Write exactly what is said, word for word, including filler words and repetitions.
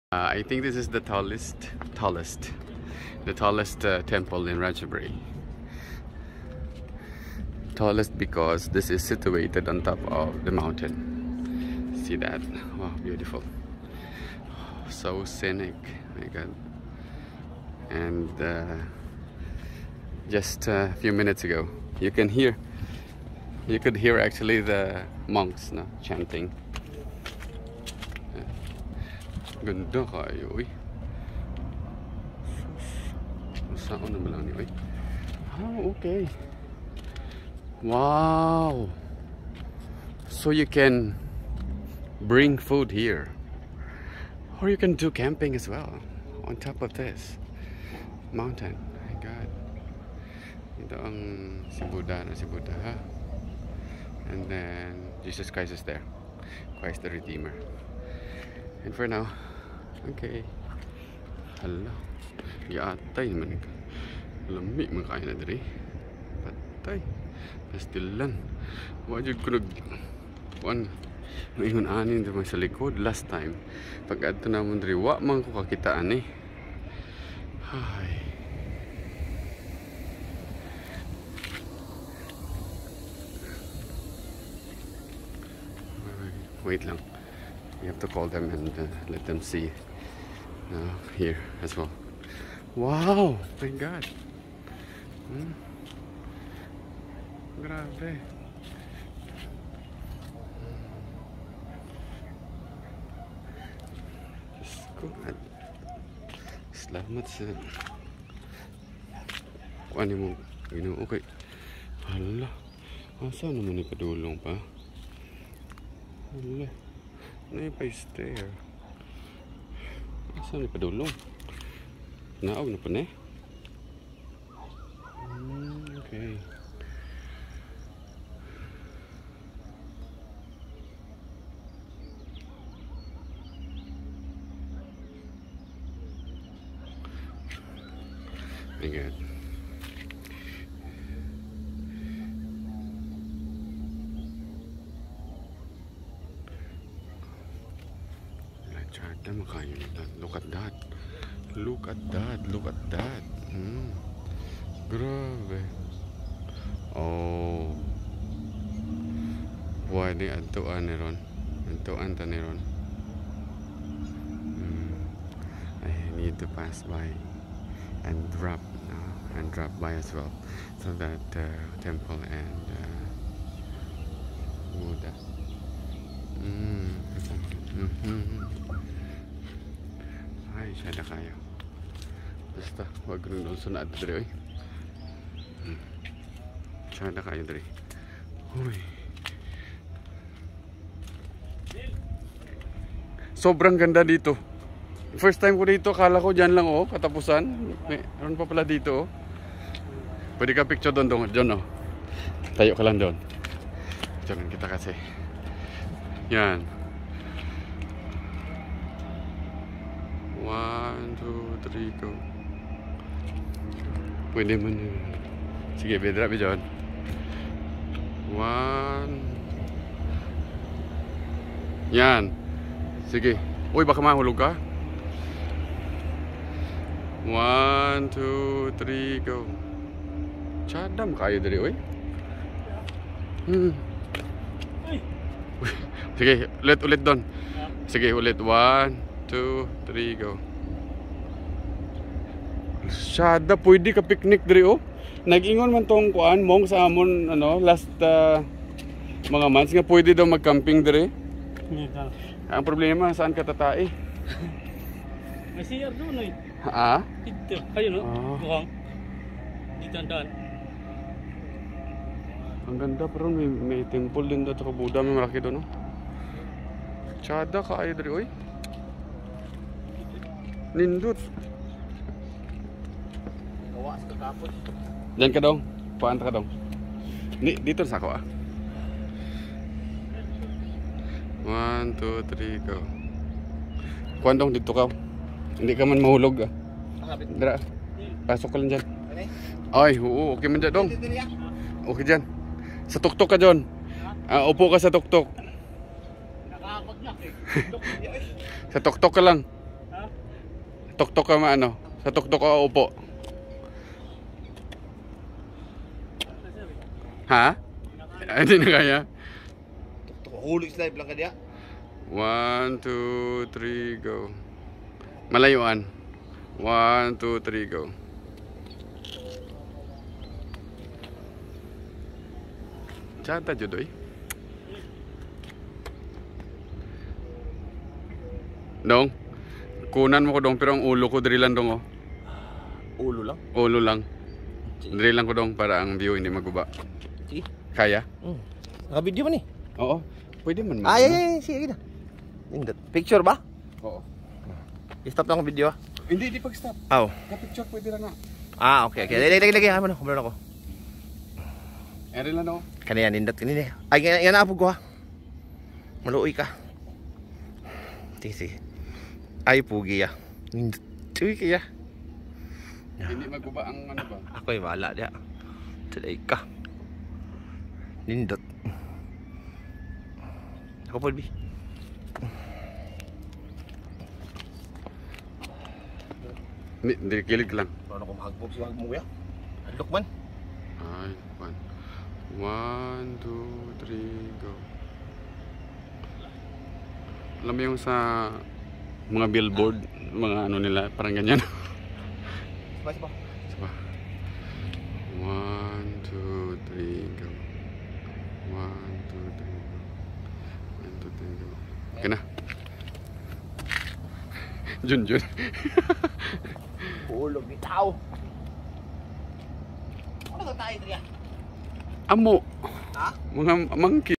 Uh, I think this is the tallest, tallest, the tallest uh, temple in Ratchaburi. Tallest because this is situated on top of the mountain. See that? Wow, beautiful. So scenic. My God. And uh, just a few minutes ago, you can hear, you could hear actually the monks no, chanting. Ganda kayo, uy. Saan naman lang niyo, uy. Oh, okay. Wow. So you can bring food here. Or you can do camping as well. On top of this mountain. My God. Ito ang si Buddha na si Buddha, ha? And then Jesus Christ is there. Christ the Redeemer. And for now, okay. Hala. Yatay naman. Lami man kaya na diri. Patay. Pastilan. Wajud ko nag kuan. Maingon anin naman sa likod last time. Pag adto namon diri, wa man ko kakitaan eh. Ay. Wait lang. You have to call them and uh, let them see uh, here as well. Wow! My God! Hmm. Grabe! Diyos ko. Salamat sa kung ano mo ginawa. Okay. Hala. Asa naman ipadulong pa? Hala. Ano yung pa-stair? Saan yung padulong? Naog na pa na eh. Hmm, okay. My God. Look at that. Look at that. Look at that. Hmm. Grabe. Oh. Pwede adtuan ni ron. Adtuan ta ni ron. Hmm. I need to pass by and drop uh, and drop by as well. So that uh, temple and uh, Buddha. Hmm. Mm-hmm. Ay, sada kayo. Basta, wag rin doon sa naad diri, oy. Hmm. Sada kayo diri. Uy. Sobrang ganda dito. First time ko dito, kala ko dyan lang, oh, katapusan. May, meron pa pala dito, oh. Pwede ka picture doon, doon, doon, oh. Tayo ka lang doon. Picture kita kasi. Yan. One, two, three, go. Pwede mo na. Sige, bedra, bedra. One. Yan. Sige. Uy, baka mahulog ka. One, two, three, go. Chadam kayo dali, uy. Hmm. Sige, ulit, ulit doon. Sige, ulit. One, two, three, go. Sada, pwede ka picnic diri, oh. Nag-ingon man tong kuan mong sa amon ano last uh, mga months nga pwede daw mag-camping diri. Yeah. Ang problema saan ka tatai? May C R doon eh. Ha? Dito, ayun no. Ah. Mukhang dito andaan. Ang ganda pero may, may temple din daw sa Buddha, may malaki doon, no. Sada ka ay diri, oy. Nindut. Gawas ka kapon. Diyan ka dong. Paanta ka dong. Ni dito sa ako, ah. One, two, three, go. Kuan dong dito ka. Hindi ka man mahulog, ah. Dira. Pasok ka lang dyan. Ay, oo, okay man dyan dong. Okay dyan. Sa tuktok ka dyan. Ah, upo ka sa tuktok. Nakakot na eh. Sa tuktok ka lang. Ha? tuktok ka ano? Sa tuktok ka upo. Ha? Hindi na kaya? Hulog slide lang ka dia. One, two, three, go. Malayuan. One, two, three, go. Chata judoy. Dong, kunan mo ko dong, pero ang ulo ko diri lang dong oh. Ulo lang. Ulo lang. Diri lang ko dong para ang view hindi maguba. Sige. Kaya? Hmm. Naka-video man eh. Oo. Pwede man. Ay, ay, ay, sige na. Nindot. Picture ba? Oo. I-stop lang ang video ah. Hindi, di pag-stop. Aw. Na-picture pwede lang na. Ah, okay, okay. Lagi, lagi, lagi. Ano, kumulong ako. Eri lang no. Kanina, nindot. Kanina. Ay, yan, yan na ko ha. Maluoy ka. Sige, sige. Ay, pugi ah. Nindot. Tuy kaya. Hindi maguba ang ano ba? Ako'y wala dia. Tulay ka. Nindot. Ako po, Bi. Hindi, hindi kilig lang. Paano ko mahagbog si Hagmo ya? Hadlok man. Ay, one. One, two, three, go. Alam mo yung sa mga billboard, mga ano nila, parang ganyan. Sabay, sabay. Diba? One, two, three, go. One, two, three, go. One, two, three, go. Okay na. Jun, Jun. Hulog ni tao. Ano ka tayo, Tria? Amo. Ha? Mga monkey.